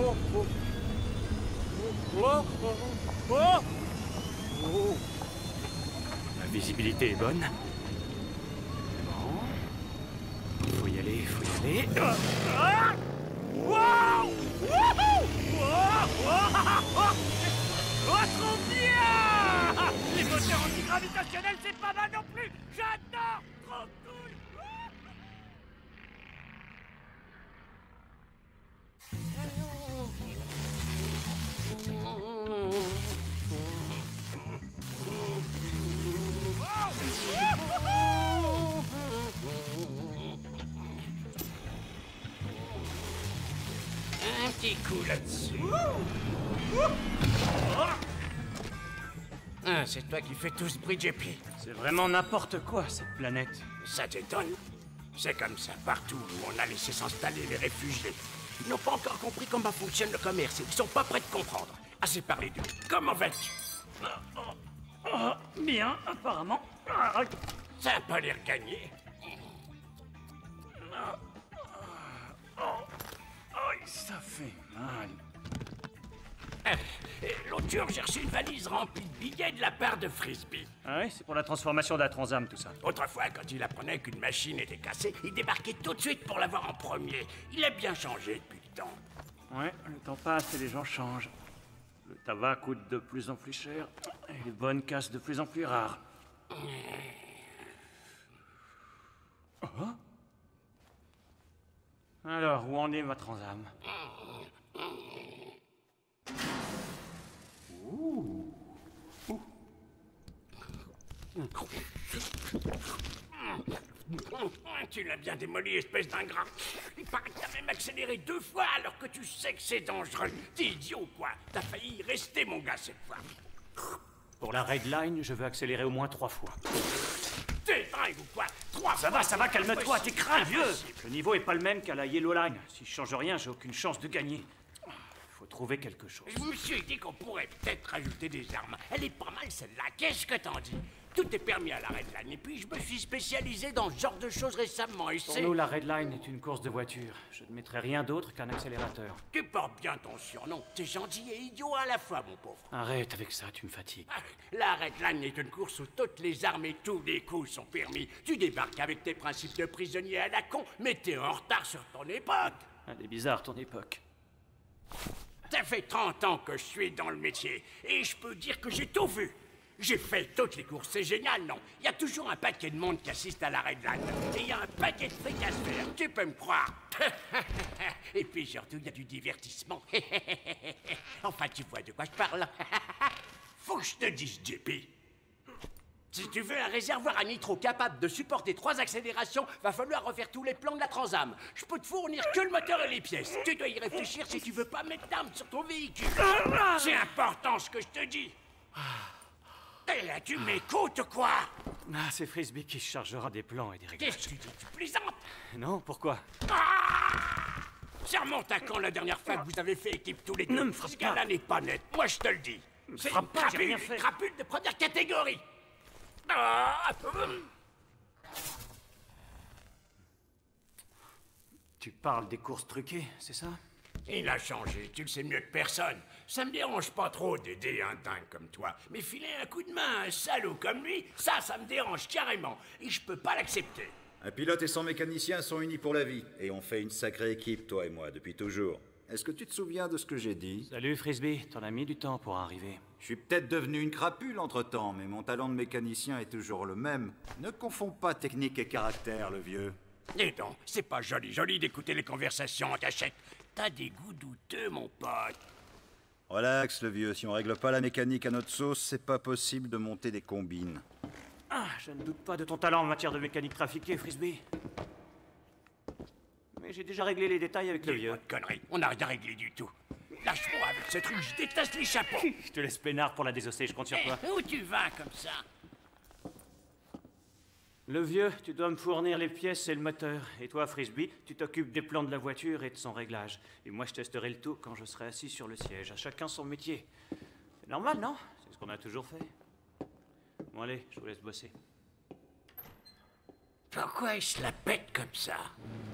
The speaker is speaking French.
La visibilité est bonne. Bon. Faut y aller, faut y aller. Wow! Wouhou! Oh, trop bien! Les moteurs antigravitationnels, c'est pas mal non plus! J'adore! Trop cool! Un petit coup là-dessus. Ah, c'est toi qui fais tout ce bruit, JP. C'est vraiment n'importe quoi, cette planète. Ça t'étonne? C'est comme ça partout où on a laissé s'installer les réfugiés. Ils n'ont pas encore compris comment fonctionne le commerce et ils sont pas prêts de comprendre. Assez parlé d'eux. Comment vas-tu? Bien, apparemment. Ça a pas l'air gagné. Ça fait mal. L'autre jour, j'ai reçu une valise remplie de billets de la part de Frisbee. Ah oui, c'est pour la transformation d'un Transam, tout ça. Autrefois, quand il apprenait qu'une machine était cassée, il débarquait tout de suite pour l'avoir en premier. Il a bien changé depuis le temps. Ouais, le temps passe et les gens changent. Le tabac coûte de plus en plus cher et les bonnes casses de plus en plus rares. Alors, où en est ma Transam? Tu l'as bien démoli, espèce d'ingrat. Il paraît que t'as même accéléré 2 fois alors que tu sais que c'est dangereux. T'es idiot ou quoi? T'as failli y rester, mon gars, cette fois. Pour la Red Line, je veux accélérer au moins 3 fois. T'es dingue ou quoi? 3 fois? Ça va, calme-toi, t'es vieux. Le niveau est pas le même qu'à la Yellow Line. Si je change rien, j'ai aucune chance de gagner. Faut trouver quelque chose. Je me suis dit qu'on pourrait peut-être rajouter des armes. Elle est pas mal, celle-là. Qu'est-ce que t'en dis? Tout est permis à la Red Line. Et puis, je me suis spécialisé dans ce genre de choses récemment. Et Pour c'est... nous, la Red Line est une course de voiture. Je ne mettrai rien d'autre qu'un accélérateur. Tu portes bien ton surnom. T'es gentil et idiot à la fois, mon pauvre. Arrête avec ça, tu me fatigues. La Red Line est une course où toutes les armes et tous les coups sont permis. Tu débarques avec tes principes de prisonnier à la con, mais t'es en retard sur ton époque. Elle est bizarre, ton époque. Ça fait 30 ans que je suis dans le métier, et je peux dire que j'ai tout vu. J'ai fait toutes les courses, c'est génial, non? Il y a toujours un paquet de monde qui assiste à la Red Line, et il y a un paquet de fric à se faire, tu peux me croire. Et puis surtout, il y a du divertissement. Enfin, tu vois de quoi je parle. Faut que je te dise, JP. Si tu veux un réservoir à nitro capable de supporter 3 accélérations, va falloir refaire tous les plans de la Transam. Je peux te fournir que le moteur et les pièces. Tu dois y réfléchir si tu veux pas mettre d'armes sur ton véhicule. C'est important ce que je te dis. Et là, tu m'écoutes, quoi? Ah, c'est Frisbee qui se chargera des plans et des réglages. Qu'est-ce que tu dis? Tu plaisantes? Non, pourquoi? Ça remonte à quand la dernière fois que vous avez fait équipe tous les deux? Ne me frappe Ce gars-là n'est pas net, moi je te le dis. C'est une frappe pas, j'ai rien crapule, fait. une crapule de première catégorie. Tu parles des courses truquées, c'est ça? Il a changé, tu le sais mieux que personne. Ça me dérange pas trop d'aider un dingue comme toi. Mais filer un coup de main à un salaud comme lui, ça me dérange carrément. Et je peux pas l'accepter. Un pilote et son mécanicien sont unis pour la vie. Et on fait une sacrée équipe, toi et moi, depuis toujours. Est-ce que tu te souviens de ce que j'ai dit? Salut Frisbee, t'en as mis du temps pour arriver. Je suis peut-être devenu une crapule entre-temps, mais mon talent de mécanicien est toujours le même. Ne confonds pas technique et caractère, le vieux. Dis donc, c'est pas joli d'écouter les conversations en cachette. T'as des goûts douteux, mon pote. Relax, le vieux. Si on règle pas la mécanique à notre sauce, c'est pas possible de monter des combines. Ah, je ne doute pas de ton talent en matière de mécanique trafiquée, Frisbee. Mais j'ai déjà réglé les détails avec le Dis-moi vieux. de conneries, on n'a rien réglé du tout. Lâche-moi avec ce truc, je déteste les chapeaux. Je te laisse peinard pour la désosser, je compte sur toi. Où tu vas comme ça? Le vieux, tu dois me fournir les pièces et le moteur. Et toi, Frisbee, tu t'occupes des plans de la voiture et de son réglage. Et moi, je testerai le tout quand je serai assis sur le siège. À chacun son métier. C'est normal, non? C'est ce qu'on a toujours fait. Bon, allez, je vous laisse bosser. Pourquoi il se la pète comme ça?